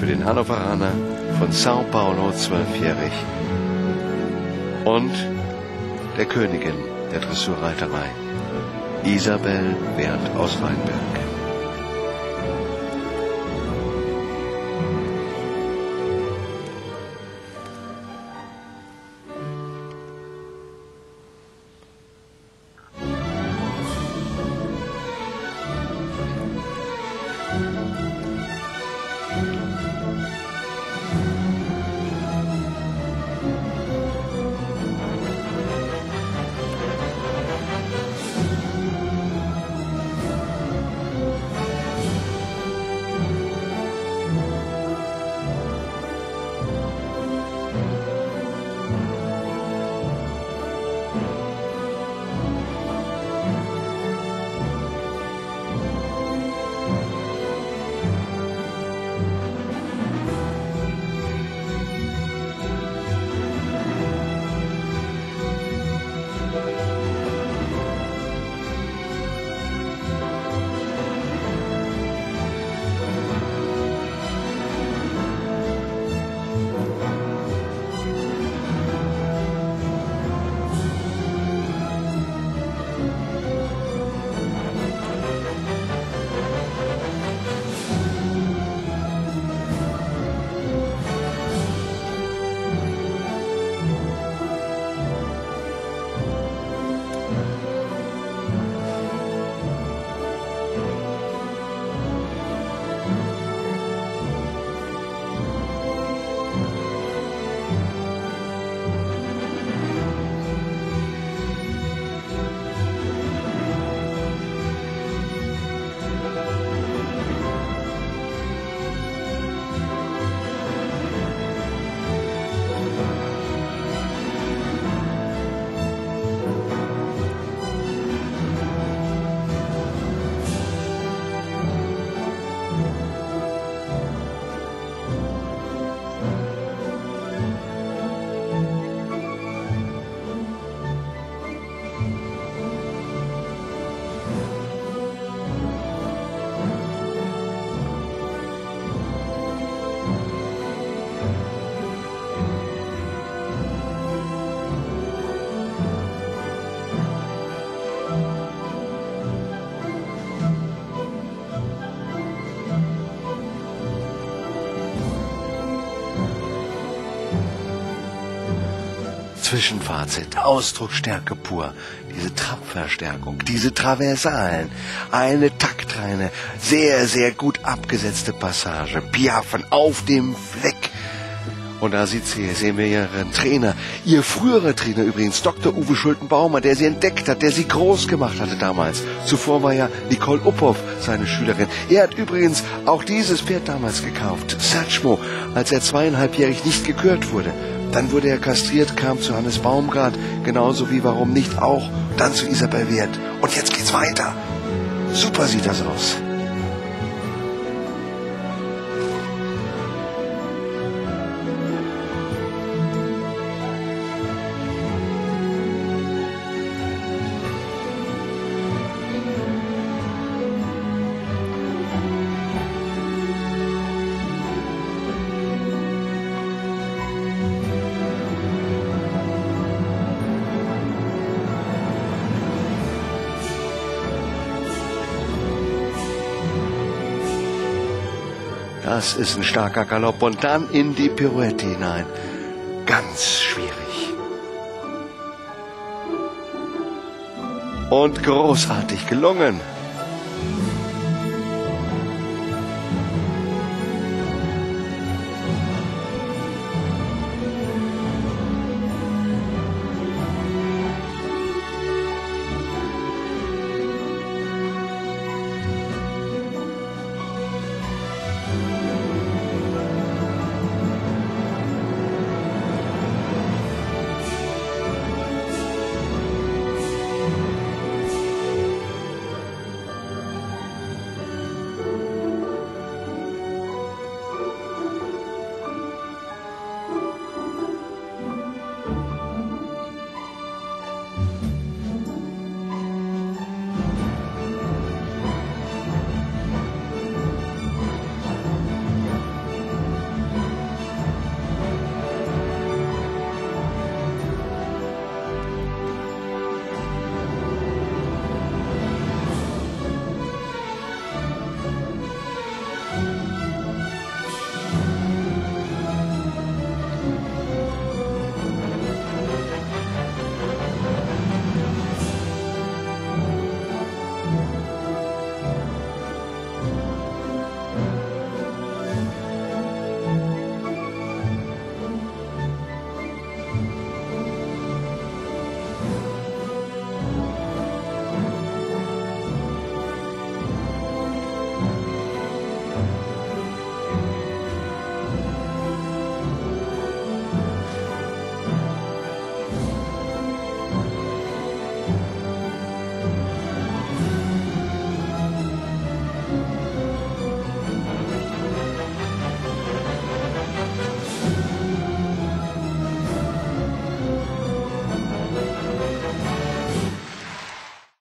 den Hannoveraner von Sao Paulo 12-jährig und der Königin der Dressurreiterei, Isabel Werth aus Rheinberg. Zwischenfazit, Ausdrucksstärke pur, diese Trappverstärkung, diese Traversalen, eine taktreine, sehr, sehr gut abgesetzte Passage, Piaffen auf dem Fleck. Und da sehen wir ihren Trainer, ihr früherer Trainer übrigens, Dr. Uwe Schulten-Baumer, der sie entdeckt hat, der sie groß gemacht hatte damals. Zuvor war ja Nicole Uphoff seine Schülerin. Er hat übrigens auch dieses Pferd damals gekauft, Satchmo, als er 2,5-jährig nicht gekürt wurde. Dann wurde er kastriert, kam zu Hannes Baumgart, genauso wie warum nicht auch, dann zu Isabel Werth. Und jetzt geht's weiter. Super sieht das aus. Das ist ein starker Galopp und dann in die Pirouette hinein. Ganz schwierig. Und großartig gelungen.